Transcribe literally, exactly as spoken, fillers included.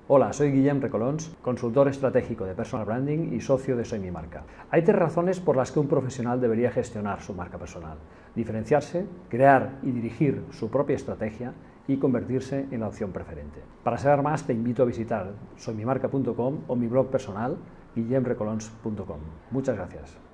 Hola, soy Guillem Recolons, consultor estratégico de Personal Branding y socio de Soy Mi Marca. Hay tres razones por las que un profesional debería gestionar su marca personal: diferenciarse, crear y dirigir su propia estrategia y convertirse en la opción preferente. Para saber más te invito a visitar soy mi marca punto com o mi blog personal guillem recolons punto com. Muchas gracias.